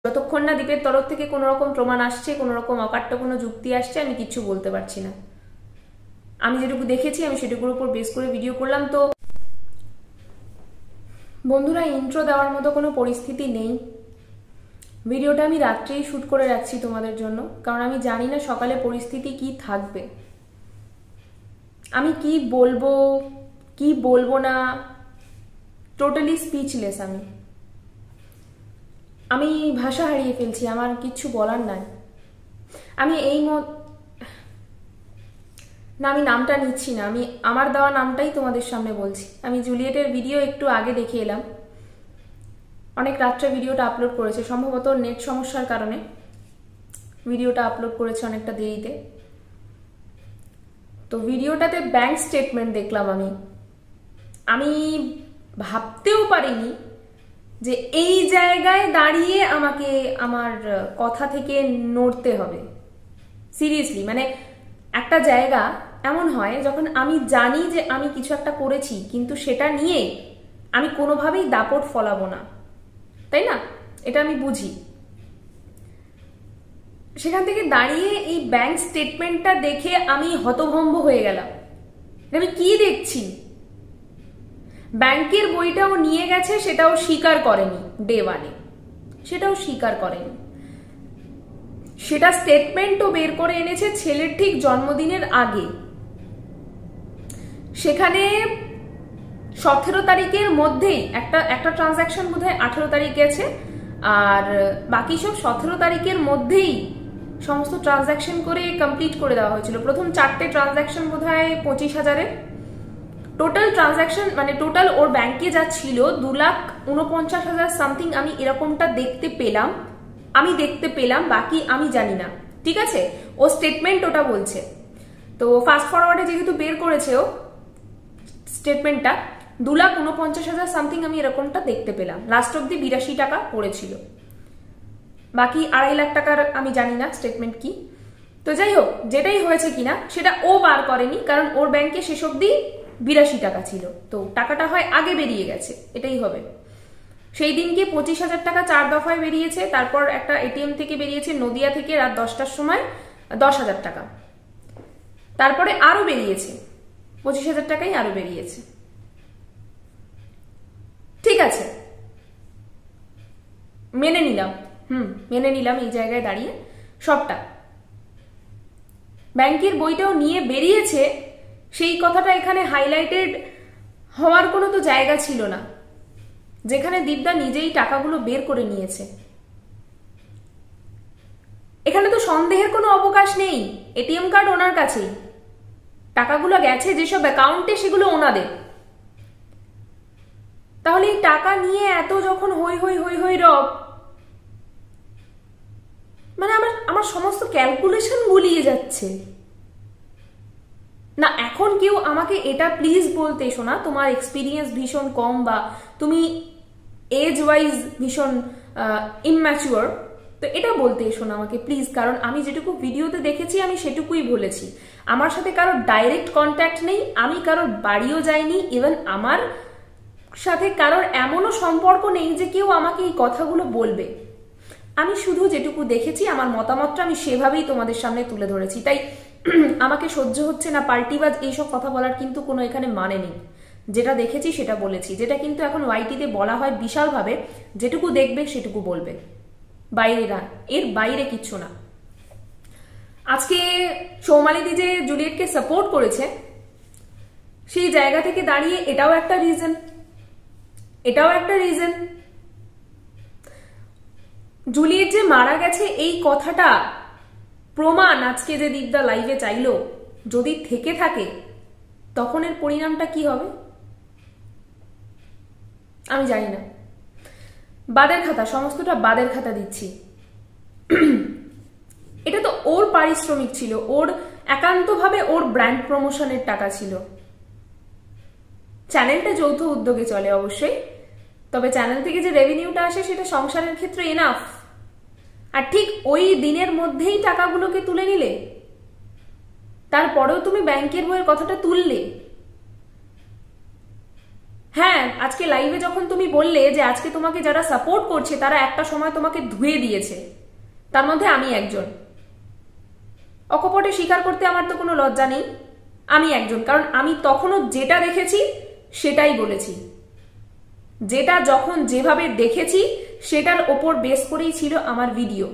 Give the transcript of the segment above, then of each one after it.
যতক্ষণ না দীপের তরফ থেকে কোনো রকম প্রমাণ আসছে, কোনো রকম অকাট্য কোনো যুক্তি আসছে, আমি কিচ্ছু বলতে পারছি না। আমি যেটুকু দেখেছি আমি সেটুকুর উপর বেস করে ভিডিও করলাম। তো বন্ধুরা, ইন্ট্রো দেওয়ার মতো কোনো পরিস্থিতি নেই। ভিডিওটা আমি রাত্রেই শ্যুট করে রাখছি তোমাদের জন্য, কারণ আমি জানি না সকালে পরিস্থিতি কি থাকবে। আমি কি বলবো কি বলবো না, টোটালি স্পিচলেস। আমি ভাষা হারিয়ে ফেলছি, আমার কিচ্ছু বলার নাই। আমি আমি নামটা নিচ্ছি না, আমি আমার দেওয়া নামটাই তোমাদের সামনে বলছি। আমি জুলিয়েটের ভিডিও একটু আগে দেখে এলাম, অনেক রাত্রে ভিডিওটা আপলোড করেছে, সম্ভবত নেট সমস্যার কারণে ভিডিওটা আপলোড করেছে অনেকটা দেরিতে। তো ভিডিওটাতে ব্যাংক স্টেটমেন্ট দেখলাম। আমি ভাবতেও পারিনি যে এই জায়গায় দাঁড়িয়ে আমাকে আমার কথা থেকে নড়তে হবে। সিরিয়াসলি, মানে একটা জায়গা এমন হয় যখন আমি জানি যে আমি কিছু একটা করেছি, কিন্তু সেটা নিয়ে আমি কোনোভাবেই দাপট ফলাবো না, তাই না? এটা আমি বুঝি। সেখান থেকে দাঁড়িয়ে এই ব্যাংক স্টেটমেন্টটা দেখে আমি হতভম্ব হয়ে গেলাম। আমি কি দেখছি? ব্যাংকের বইটাও নিয়ে গেছে, সেটাও স্বীকার করেনি ডে ওয়ানে, সেটাও স্বীকার করেনি। সেটা স্টেটমেন্টও বের করে এনেছে ছেলের ঠিক জন্মদিনের আগে। সেখানে 17 তারিখের মধ্যেই একটা ট্রানজাকশন বোধহয় 18 তারিখ গেছে, আর বাকি সব 17 তারিখের মধ্যেই সমস্ত ট্রানজাকশন করে কমপ্লিট করে দেওয়া হয়েছিল। প্রথম 4টে ট্রানজাকশন বোধহয় 25,000-এর টোটাল ট্রানজাকশন, মানে টোটাল ওর ব্যাংকে যা ছিল 2,49,000 সামথিং। আমি এরকমটা দেখতে পেলাম, বাকি আমি জানি না, ঠিক আছে? ও স্টেটমেন্ট ওটা বলছে। তো ফাস্ট ফরওয়ার্ডে যেহেতু বের করেছে ও স্টেটমেন্টটা, 2,49,000 সামথিং আমি এরকমটা দেখতে পেলাম। লাস্ট অব্দি 82 টাকা পড়েছিল, বাকি 2.5 লাখ টাকার আমি জানি না স্টেটমেন্ট কি। তো যাই হোক, যেটাই হয়েছে কিনা সেটা ও বার করেনি, কারণ ওর ব্যাংকে শেষ অব্দি 82 টাকা ছিল। তো টাকাটা হয় আগে বেরিয়ে গেছে, এটাই হবে। সেই দিনকে 25,000 টাকা 4 দফায় বেরিয়েছে। তারপর একটা এটিএম থেকে বেরিয়েছে নদিয়া থেকে রাত 10টার সময় 10,000 টাকা। তারপরে আরো বেরিয়েছে 25,000 টাকাই আরো বেরিয়েছে। ঠিক আছে, মেনে নিলাম এই জায়গায় দাঁড়িয়ে সবটা। ব্যাংকের বইটাও নিয়ে বেরিয়েছে, সেই কথাটা এখানে হাইলাইটেড হওয়ার কোনো তো জায়গা ছিল না, যেখানে দীপদা নিজেই টাকাগুলো বের করে নিয়েছে। এখানে তো সন্দেহের কোনো অবকাশ নেই। এটিএম কার্ড ওনার কাছেই, টাকাগুলো গেছে যেসব অ্যাকাউন্টে সেগুলো ওনাদের। তাহলে এই টাকা নিয়ে এত যখন হই রব, মানে আমার সমস্ত ক্যালকুলেশন গুলিয়ে যাচ্ছে না। এখন কেউ আমাকে এটা প্লিজ বলতে এসো না তোমার এক্সপিরিয়েন্স ভীষণ কম বা তুমি এজ ওয়াইজ ভীষণ ইম্যাচিওর, তো এটা বলতে এসো না আমাকে প্লিজ। কারণ আমি যেটুকু ভিডিওতে দেখেছি আমি সেটুকুই বলেছি। আমার সাথে কারোর ডাইরেক্ট কন্ট্যাক্ট নেই, আমি কারোর বাড়িও যাইনি, ইভেন আমার সাথে কারোর এমনও সম্পর্ক নেই যে কেউ আমাকে এই কথাগুলো বলবে। আমি শুধু যেটুকু দেখেছি আমার মতামতটা আমি সেভাবেই তোমাদের সামনে তুলে ধরেছি। তাই আমাকে সহ্য হচ্ছে না পাল্টিবাজ এইসব কথা বলার কিন্তু কোনো এখানে মানে নেই। যেটা দেখেছি সেটা বলেছি, যেটা কিন্তু এখন ওয়াইটিতে বলা হয় বিশালভাবে, যেটুকু দেখবে সেটুকু বলবে, বাইরে না, এর বাইরে কিচ্ছু না। আজকে সৌমালিদি যে জুলিয়েটকে সাপোর্ট করেছে, সেই জায়গা থেকে দাঁড়িয়ে এটাও একটা রিজন। জুলিয়েট যে মারা গেছে এই কথাটা প্রমাণ আজকে যে দীপদা লাইভে চাইলো, যদি থেকে থাকে তখন এর পরিণামটা কি হবে আমি জানি না। বাদের খাতা, সমস্তটা বাদের খাতা দিচ্ছি। এটা তো ওর পারিশ্রমিক ছিল, ওর একান্তভাবে ওর ব্র্যান্ড প্রমোশনের টাকা ছিল। চ্যানেলটা যৌথ উদ্যোগে চলে অবশ্যই, তবে চ্যানেল থেকে যে রেভিনিউটা আসে সেটা সংসারের ক্ষেত্রে এনাফ। আর ঠিক ওই দিনের মধ্যেই টাকাগুলোকে তুলে নিলে, তারপরেও তুমি ব্যাংকের বইয়ের কথাটা তুললে। হ্যাঁ, আজকে লাইভে যখন তুমি বললে যে আজকে তোমাকে যারা সাপোর্ট করছে তারা একটা সময় তোমাকে ধুয়ে দিয়েছে, তার মধ্যে আমি একজন। অকপটে স্বীকার করতে আমার তো কোনো লজ্জা নেই, আমি একজন। কারণ আমি তখনও যেটা দেখেছি সেটাই বলেছি, যেটা যখন যেভাবে দেখেছি সেটার ওপর বেস করেই ছিল আমার ভিডিও।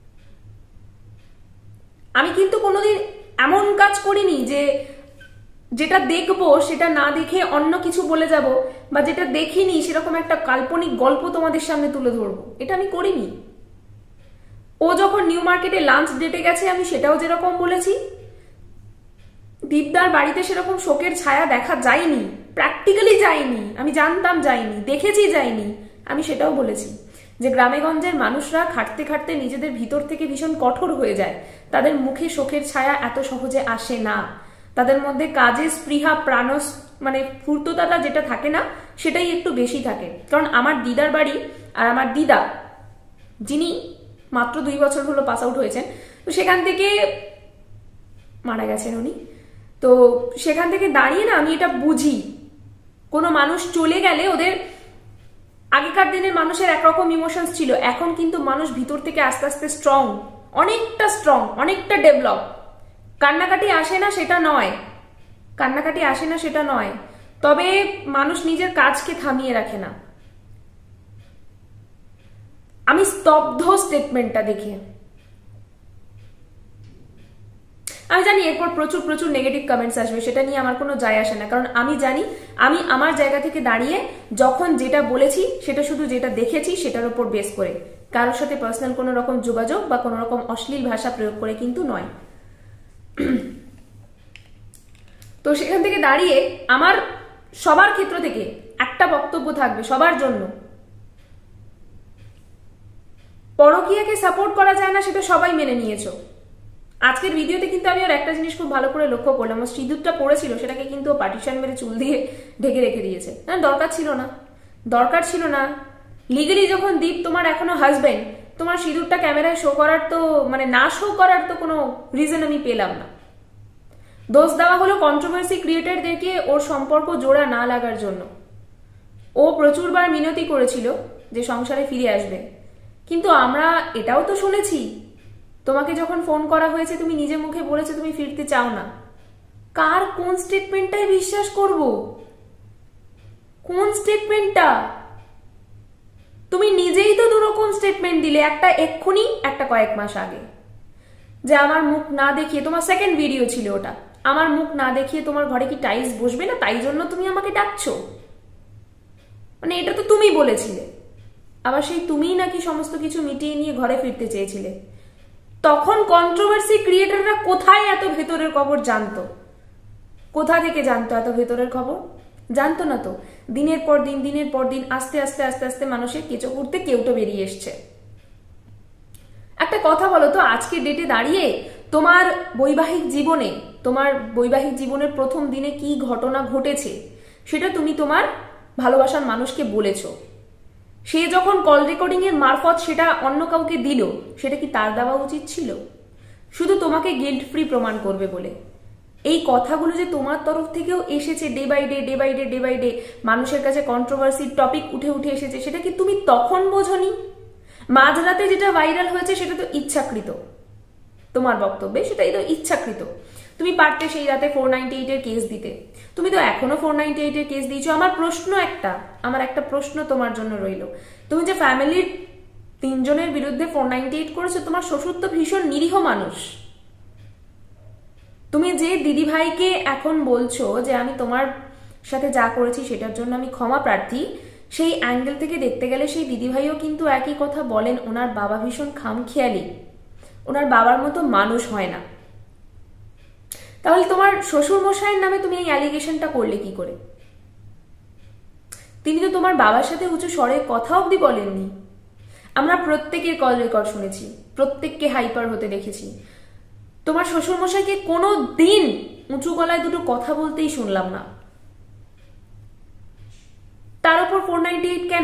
আমি কিন্তু কোনোদিন এমন কাজ করিনি যে যেটা দেখবো সেটা না দেখে অন্য কিছু বলে যাব, বা যেটা দেখিনি সেরকম একটা কাল্পনিক গল্প তোমাদের সামনে তুলে ধরবো, এটা আমি করিনি। ও যখন নিউ মার্কেটে লাঞ্চ ডেটে গেছে আমি সেটাও যেরকম বলেছি। দীপদার বাড়িতে সেরকম শোকের ছায়া দেখা যায়নি, প্র্যাকটিক্যালি যায়নি, আমি জানতাম যায়নি, দেখেছি যায়নি, আমি সেটাও বলেছি যে গ্রামেগঞ্জের মানুষরা খাটতে খাটতে নিজেদের ভিতর থেকে ভীষণ কঠোর হয়ে যায়, তাদের মুখে শোকের ছায়া এত সহজে আসে না, তাদের মধ্যে কাজের স্পৃহা প্রাণস মানে ফুর্ততাটা যেটা থাকে না সেটাই একটু বেশি থাকে। কারণ আমার দিদার বাড়ি আর আমার দিদা যিনি মাত্র 2 বছর হলো পাস আউট হয়েছেন, তো সেখান থেকে মারা গেছেন উনি, তো সেখান থেকে দাঁড়িয়ে না আমি এটা বুঝি, কোনো মানুষ চলে গেলে ওদের আগেকার দিনের মানুষের একরকম ইমোশনস ছিল, এখন কিন্তু মানুষ ভিতর থেকে আস্তে আস্তে স্ট্রং, অনেকটা ডেভেলপ। কান্নাকাটি আসে না সেটা নয়, তবে মানুষ নিজের কাজকে থামিয়ে রাখে না। আমি স্তব্ধ স্টেটমেন্টটা দেখে আমি জানি এরপর প্রচুর নেগেটিভ কমেন্টস আসবে, সেটা নিয়ে আমার কোনো যায় আসে না। কারণ আমি জানি আমি আমার জায়গা থেকে দাঁড়িয়ে যখন যেটা বলেছি সেটা শুধু যেটা দেখেছি সেটার উপর বেস করে, কারোর সাথে পার্সোনাল কোনো রকম যোগাযোগ বা কোনো রকম অশ্লীল ভাষা প্রয়োগ করে কিন্তু নয়। তো সেখান থেকে দাঁড়িয়ে আমার সবার ক্ষেত্র থেকে একটা বক্তব্য থাকবে সবার জন্য, পরকীয়াকে সাপোর্ট করা যায় না সেটা সবাই মেনে নিয়েছো। আজকের ভিডিওতে কিন্তু আমি আর একটা জিনিস খুব ভালো করে লক্ষ্য করলাম, সিঁদুরটা পড়েছিল সেটাকে কিন্তু পার্টিশন মেরে চুল দিয়ে ঢেকে রেখে দিয়েছে। দরকার ছিল না। লিগালি যখন দীপ তোমার এখনো হাজবেন্ড, তোমার সিঁদুরটা ক্যামেরায় শো করার তো মানে না শো করার তো কোনো রিজন আমি পেলাম না। দোষ দেওয়া হলো কন্ট্রোভার্সি ক্রিয়েটারদেরকে ওর সম্পর্ক জোড়া না লাগার জন্য। ও প্রচুরবার মিনতি করেছিল যে সংসারে ফিরে আসবে, কিন্তু আমরা এটাও তো শুনেছি তোমাকে যখন ফোন করা হয়েছে তুমি নিজে মুখে বলেছো তুমি ফিরতে চাও না। কার কোন স্টেটমেন্টটাই বিশ্বাস করব? কোন স্টেটমেন্টটা? তুমি নিজেই তো দুরকম স্টেটমেন্ট দিলে, একটা এক্ষুনি, একটা কয়েক মাস আগে, যে আমার মুখ না দেখিয়ে, তোমার সেকেন্ড ভিডিও ছিল ওটা, আমার মুখ না দেখিয়ে তোমার ঘরে কি টাইলস বসবে না তাই জন্য তুমি আমাকে ডাকছো, মানে এটা তো তুমি বলেছিলে। আবার সেই তুমিই নাকি সমস্ত কিছু মিটিয়ে নিয়ে ঘরে ফিরতে চেয়েছিলে। তখন কন্ট্রোভার্সি ক্রিয়েটাররা কোথায় এত ভেতরের খবর জানতো? কোথা থেকে জানতো এত ভেতরের খবর? জানতো না তো। দিনের পর দিন আস্তে আস্তে মানুষের কেঁচো করতে কেউটো বেরিয়ে এসছে। একটা কথা বলো তো, আজকে ডেটে দাঁড়িয়ে তোমার বৈবাহিক জীবনের প্রথম দিনে কি ঘটনা ঘটেছে সেটা তুমি তোমার ভালোবাসার মানুষকে বলেছো। সে যখন কল রেকর্ডিং এর মারফত সেটা অন্য কাউকে দিল, সেটা কি তার দেওয়া উচিত ছিল? শুধু তোমাকে গিল্ট ফ্রি প্রমাণ করবে বলে। এই কথাগুলো যে তোমার তরফ থেকেও এসেছে ডে বাই ডে মানুষের কাছে কন্ট্রোভার্সির টপিক উঠে এসেছে, সেটা কি তুমি তখন বোঝনি? মাঝরাতে যেটা ভাইরাল হয়েছে সেটা তো ইচ্ছাকৃত, তোমার বক্তব্যে সেটাই তো ইচ্ছাকৃত। তুমি পারতে সেই রাতে 498 এর কেস দিতে, তুমি তো এখনো 498 এর কেস দিয়েছো। আমার একটা প্রশ্ন তোমার জন্য রইল, তুমি যে ফ্যামিলির 3 জনের বিরুদ্ধে 498 করেছো, তোমার শ্বশুর তো ভীষণ নিরীহ মানুষ। তুমি যে দিদি ভাইকে এখন বলছো যে আমি তোমার সাথে যা করেছি সেটার জন্য আমি ক্ষমা প্রার্থী, সেই অ্যাঙ্গেল থেকে দেখতে গেলে সেই দিদি ভাইও কিন্তু একই কথা বলেন, ওনার বাবা ভীষণ খামখেয়ালি, ওনার বাবার মতো মানুষ হয় না। তাহলে তোমার শ্বশুর মশাইয়ের নামে তুমি এই অ্যালিগেশনটা করলে কি করে? তিনি তো তোমার বাবার সাথে উঁচু স্বরে কথা অবধি বলেননি। আমরা প্রত্যেকের কল রেকর্ড শুনেছি, প্রত্যেককে হাইপার হতে দেখেছি। তোমার শ্বশুর মশাইকে কোনো দিন উঁচু গলায় দুটো কথা বলতেই শুনলাম না। তার উপর 498 কেন?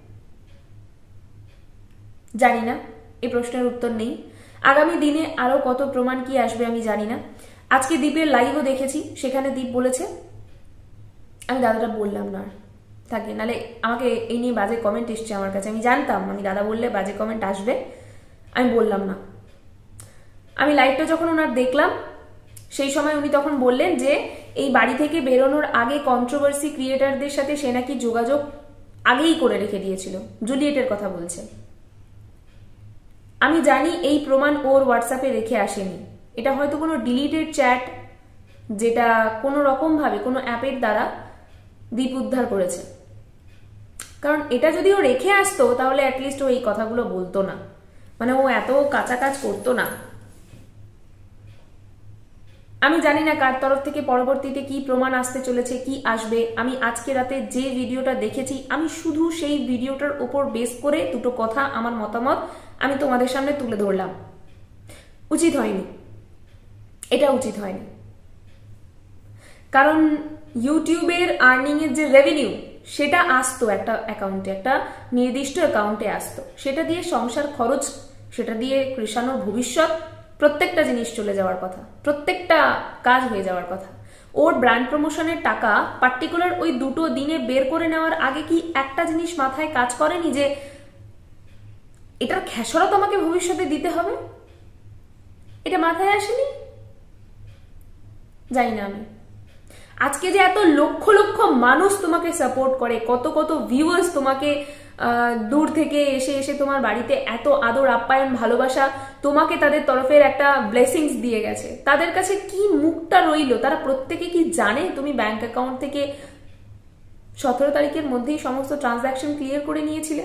জানি না, এই প্রশ্নের উত্তর নেই। আগামী দিনে আরো কত প্রমাণ কি আসবে আমি জানি না। আজকে দীপের লাইভও দেখেছি, সেখানে দীপ বলেছে, আমি দাদাটা বললাম না, থাকে, নাহলে আমাকে এই নিয়ে বাজে কমেন্ট এসছে আমার কাছে, আমি জানতাম আমি দাদা বললে বাজে কমেন্ট আসবে, আমি বললাম না। আমি লাইভটা যখন ওনার দেখলাম সেই সময় উনি তখন বললেন যে এই বাড়ি থেকে বেরোনোর আগে কন্ট্রোভার্সি ক্রিয়েটারদের সাথে সে নাকি যোগাযোগ আগেই করে রেখে দিয়েছিল, জুলিয়েটের কথা বলছে। আমি জানি এই প্রমাণ ওর হোয়াটসঅ্যাপে রেখে আসেনি, এটা হয়তো কোনো ডিলিটেড চ্যাট যেটা কোনো রকম ভাবে কোনো অ্যাপের দ্বারা দীপ উদ্ধার করেছে। কারণ এটা যদি ও রেখে আসতো তাহলে অ্যাটলিস্ট ও এই কথাগুলো বলতো না, মানে ও এত কাঁচা কাজ করতো না। আমি জানি না কার তরফ থেকে পরবর্তীতে কি প্রমাণ আসতে চলেছে, কি আসবে। আমি আজকে রাতে যে ভিডিওটা দেখেছি আমি শুধু সেই ভিডিওটার উপর বেস করে দুটো কথা, আমার মতামত আমি তোমাদের সামনে তুলে ধরলাম। উচিত হয়নি, এটা উচিত হয়নি। কারণ ইউটিউবের আর্নিং এর যে রেভিনিউ সেটা আসতো একটা অ্যাকাউন্টে, একটা নির্দিষ্ট অ্যাকাউন্টে আসতো, সেটা দিয়ে সংসার খরচ, সেটা দিয়ে কৃষাণুর ভবিষ্যৎ, প্রত্যেকটা জিনিস চলে যাওয়ার কথা, প্রত্যেকটা কাজ হয়ে যাওয়ার কথা। ওর ব্র্যান্ড প্রমোশনের টাকা পার্টিকুলার ওই দুটো দিনে বের করে নেওয়ার আগে কি একটা জিনিস মাথায় কাজ করেনি যে এটার খেসারত আমাকে ভবিষ্যতে দিতে হবে? এটা মাথায় আসেনি? জানি না আমি। আজকে যে এত লক্ষ লক্ষ মানুষ তোমাকে সাপোর্ট করে, কত কত ভিউয়ার্স তোমাকে দূর থেকে এসে এসে তোমার বাড়িতে এত আদর আপ্যায়ন ভালোবাসা তোমাকে তাদের তরফের একটা ব্লেসিংস দিয়ে গেছে, তাদের কাছে কি মুখটা রইল? তারা প্রত্যেকে কি জানে তুমি ব্যাংক অ্যাকাউন্ট থেকে 17 তারিখের মধ্যেই সমস্ত ট্রানজাকশন ক্লিয়ার করে নিয়েছিলে?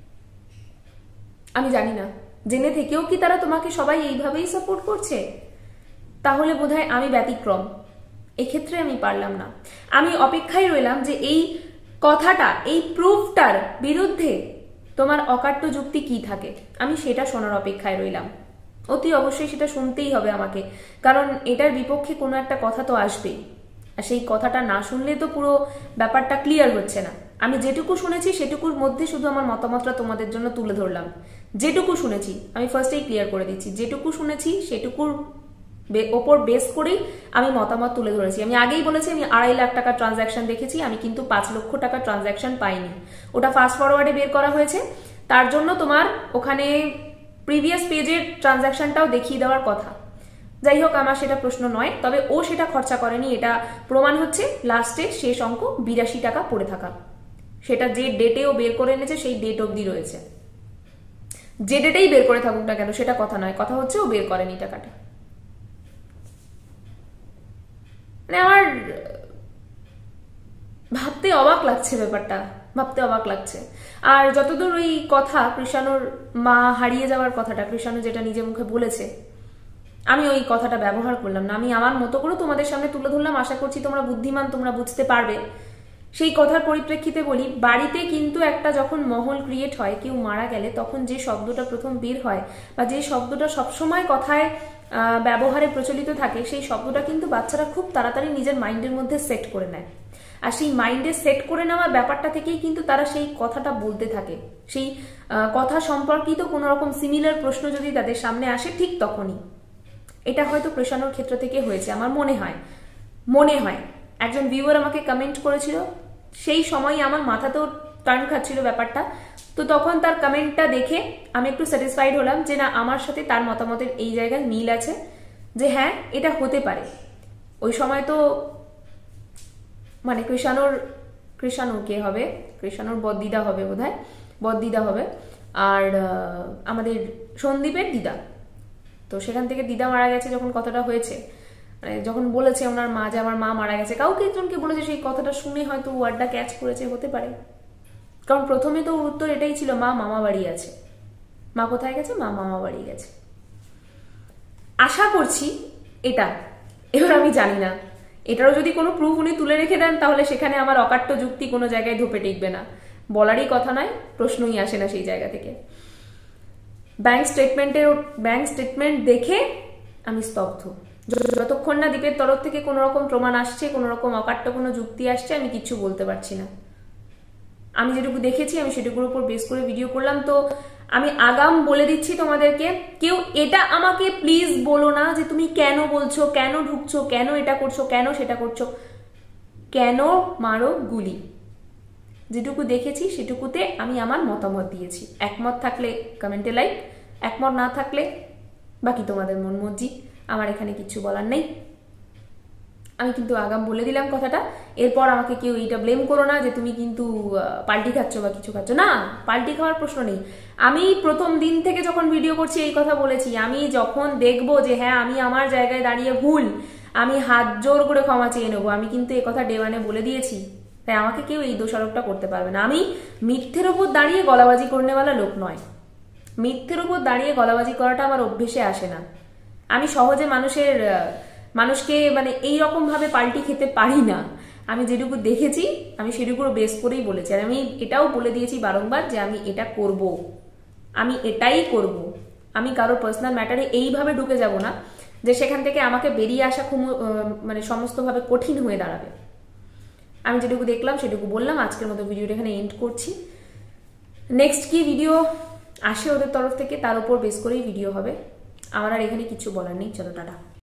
আমি জানি না। জেনে থেকেও কি তারা তোমাকে সবাই এইভাবেই সাপোর্ট করছে? তাহলে বোধহয় আমি ব্যতিক্রম, এক্ষেত্রে আমি পারলাম না। আমি অপেক্ষায় রইলাম যে এই কথাটা, এই প্রুফটার বিরুদ্ধে তোমার অকাট্য যুক্তি কি থাকে, আমি সেটা শোনার অপেক্ষায় রইলাম। অতি অবশ্যই সেটা শুনতেই হবে আমাকে, কারণ এটার বিপক্ষে কোনো একটা কথা তো আসবেই, আর সেই কথাটা না শুনলে তো পুরো ব্যাপারটা ক্লিয়ার হচ্ছে না। আমি যেটুকু শুনেছি সেটুকুর মধ্যে শুধু আমার মতামতটা তোমাদের জন্য তুলে ধরলাম। যেটুকু শুনেছি আমি ফার্স্টেই ক্লিয়ার করে দিচ্ছি, যেটুকু শুনেছি সেটুকুর ওপর বেস করেই আমি মতামত তুলে ধরেছি। আমি আগেই বলেছি আমি 2.5 লাখ টাকা ট্রানজাকশন দেখেছি, আমি কিন্তু 5 লক্ষ টাকা ট্রানজাকশন পাইনি। ওটা ফাস্ট ফরওয়ার্ডে বের করা হয়েছে, তার জন্য তোমার ওখানে প্রিভিয়াস পেজের ট্রানজাকশনটাও দেখিয়ে দেওয়ার কথা। যাই হোক, আমার সেটা প্রশ্ন নয়, তবে ও সেটা খরচা করেনি, এটা প্রমাণ হচ্ছে লাস্টে শেষ অঙ্ক 82 টাকা পড়ে থাকা। সেটা যে ডেটে ও বের করে এনেছে সেই ডেট অবধি রয়েছে। যে ডেটেই বের করে থাকুক না কেন সেটা কথা নয়, কথা হচ্ছে ও বের করেনি টাকাটা। মানে আমার ভাবতে অবাক লাগছে ব্যাপারটা, ভাবতে অবাক লাগছে। আর যতদূর ওই কথা কৃষাণুর মা হারিয়ে যাওয়ার কথাটা, কৃষাণু যেটা নিজে মুখে বলেছে, আমি ওই কথাটা ব্যবহার করলাম না, আমি আমার মতো করে তোমাদের সামনে তুলে ধরলাম। আশা করছি তোমরা বুদ্ধিমান, তোমরা বুঝতে পারবে। সেই কথার পরিপ্রেক্ষিতে বলি, বাড়িতে কিন্তু একটা যখন মহল ক্রিয়েট হয়, কেউ মারা গেলে তখন যে শব্দটা প্রথম বের হয় বা যে শব্দটা সবসময় কথায় ব্যবহারে প্রচলিত থাকে, সেই শব্দটা কিন্তু বাচ্চারা খুব তাড়াতাড়ি নিজের মাইন্ডের মধ্যে সেট করে নেয়। আর সেই মাইন্ডে সেট করে নেওয়ার ব্যাপারটা থেকেই কিন্তু তারা সেই কথাটা বলতে থাকে। সেই কথা সম্পর্কিত কোনো রকম সিমিলার প্রশ্ন যদি তাদের সামনে আসে ঠিক তখনই। এটা হয়তো কৃষাণুর ক্ষেত্র থেকে হয়েছে আমার মনে হয়। একজন ভিউয়ার আমাকে কমেন্ট করেছিল, সেই সময় আমার মাথাতেও টার্ন খাচ্ছিল ব্যাপারটা, তো তখন তার কমেন্টটা দেখে আমি একটু স্যাটিসফাইড হলাম যে না, আমার সাথে তার মতামতের এই জায়গায় মিল আছে, যে হ্যাঁ এটা হতে পারে। ওই সময় তো মানে কৃষাণুর কে হবে, কৃষাণুর বদ্দিদা হবে বোধহয়, বদ্দিদা হবে, আর আমাদের সন্দীপের দিদা। তো সেখান থেকে দিদা মারা গেছে যখন কথাটা হয়েছে, মানে যখন বলেছে ওনার মা যে আমার মা মারা গেছে, কাউকে একজনকে বলেছে, সেই কথাটা শুনে হয়তো ওয়ার্ডটা ক্যাচ করেছে, হতে পারে। কারণ প্রথমে তো উত্তর এটাই ছিল, মা মামা বাড়ি আছে। মা কোথায় গেছে? মা মামা বাড়ি গেছে। আশা করছি এটা, এবার আমি জানি না, এটারও যদি কোনো প্রুফ উনি তুলে রেখে দেন তাহলে সেখানে আমার অকাট্য যুক্তি কোনো জায়গায় ধোপে টিকবে না, বলারই কথা নয়, প্রশ্নই আসে না সেই জায়গা থেকে। ব্যাংক স্টেটমেন্ট দেখে আমি স্তব্ধ। যতক্ষণ না দীপের তরফ থেকে কোনো রকম প্রমাণ আসছে, কোনো রকম অকাট্য কোনো যুক্তি আসছে, আমি কিচ্ছু বলতে পারছি না। আমি যেটুকু দেখেছি আমি সেটুকুর উপর বেস করে ভিডিও করলাম। তো আমি আগাম বলে দিচ্ছি তোমাদেরকে, কেউ এটা আমাকে প্লিজ বলো না যে তুমি কেন বলছো, কেন ঢুকছো, কেন এটা করছো, কেন সেটা করছো। কেন মারো গুলি, যেটুকু দেখেছি সেটুকুতে আমি আমার মতামত দিয়েছি। একমত থাকলে কমেন্টে লাইক, একমত না থাকলে বাকি তোমাদের মন মর্জি, আমার এখানে কিছু বলার নেই। আমি কিন্তু আগাম বলে দিলাম কথাটা, এরপর আমাকে কেউ এইটা ব্লেম করো না যে তুমি কিন্তু পাল্টি খাচ্ছ বা কিছু খাচ্ছ। না, পাল্টি খাওয়ার প্রশ্ন নেই। আমি প্রথম দিন থেকে যখন ভিডিও করছি এই কথা বলেছি, আমি যখন দেখবো যে হ্যাঁ আমি আমার জায়গায় দাঁড়িয়ে ভুল, আমি হাত জোর করে ক্ষমা চেয়ে নেবো। আমি কিন্তু এ কথা ডে ওয়ানে বলে দিয়েছি, তাই আমাকে কেউ এই দোষারোপটা করতে পারবে না। আমি মিথ্যের ওপর দাঁড়িয়ে গলাবাজি করনেওয়ালা লোক নয়। মিথ্যের ওপর দাঁড়িয়ে গলাবাজি করাটা আমার অভ্যেসে আসে না। আমি সহজে মানুষকে মানে এইরকম ভাবে পাল্টি খেতে পারি না। আমি যেটুকু দেখেছি আমি সেটুকুর বেস করেই বলেছি। আর আমি এটাও বলে দিয়েছি বারংবার যে আমি এটা করব, আমি এটাই করব। আমি কারোর পার্সোনাল ম্যাটারে এইভাবে ঢুকে যাব না যে সেখান থেকে আমাকে বেরিয়ে আসা খুব মানে সমস্তভাবে কঠিন হয়ে দাঁড়াবে। আমি যেটুকু দেখলাম সেটুকু বললাম। আজকের মতো ভিডিওটা এখানে এন্ড করছি। নেক্সট কি ভিডিও আসে ওদের তরফ থেকে তার উপর বেস করেই ভিডিও হবে। আমার আর এখানে কিছু বলার নেই। চলো টাটা।